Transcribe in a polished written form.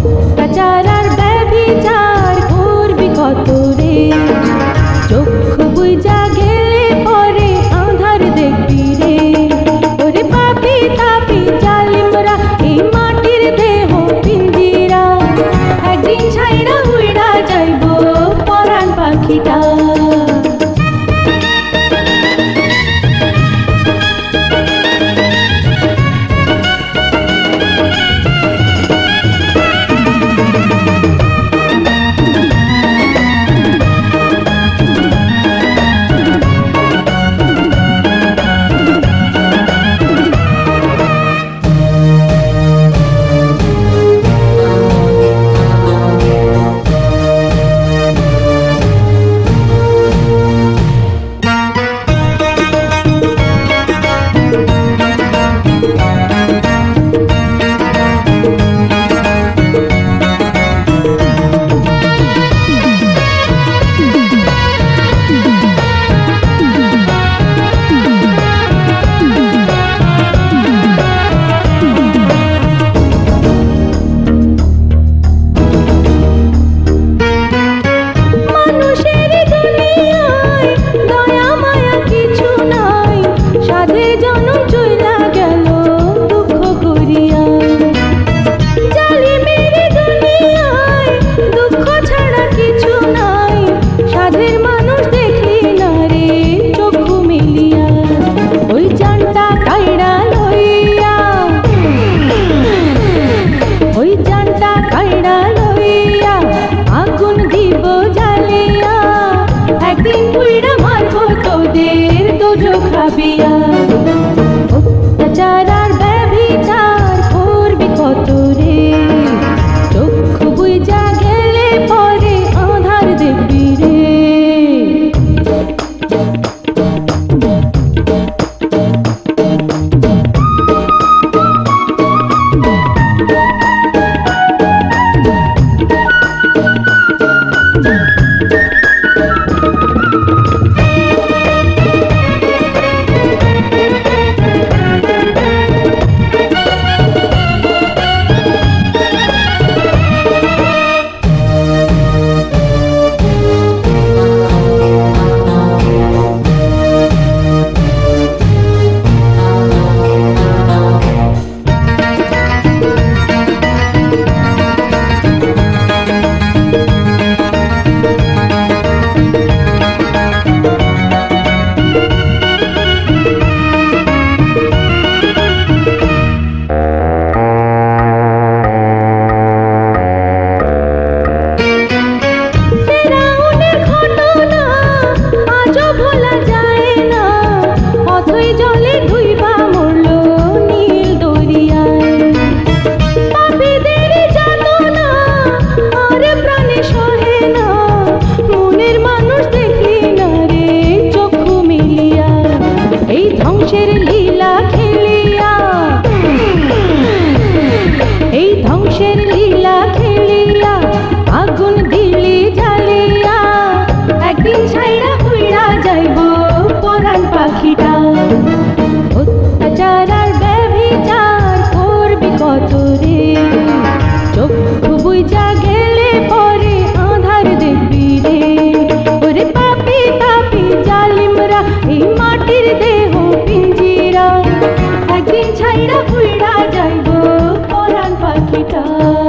অত্যাচার আর ব্যভিচার করবি কত রে, চক্ষু বুইজা গেলে পরে আঁধার দেখবি রে। ওরে পাপি তাপি জালিমরা এই মাটির দেহ পিঞ্জিরা, একদিন ছাইড়া উইড়া যাইব পরাণ পাখিটা। অত্যাচার আর ব্যভিচার করবি কত রে, চক্ষু বুইজা গেলে পরে আঁধার দেখবি রে। অত্যাচার আর ব্যভিচার করবি কত রে, চক্ষু বুইজা গেলে পরে আঁধার দেখবি রে। ওরে পাপি তাপি জালিমরা এই মাটির দেহ পিঞ্জিরা, একদিন ছাইড়া উইড়া যাইব পরাণ পাখিটা।